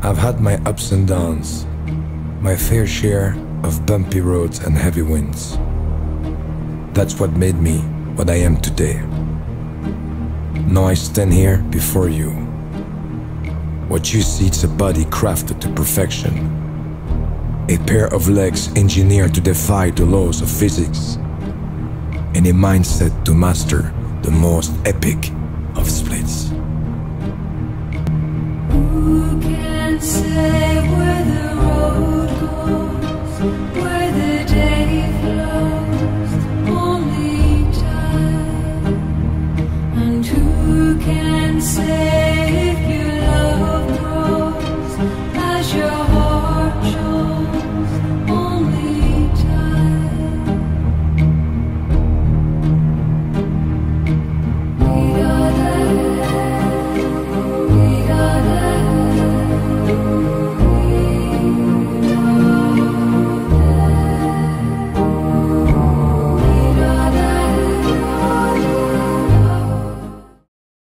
I've had my ups and downs, my fair share of bumpy roads and heavy winds. That's what made me what I am today. Now I stand here before you. What you see is a body crafted to perfection, a pair of legs engineered to defy the laws of physics, and a mindset to master the most epic of splits. Who can say where the road goes, where the day flows? Only time. And who can say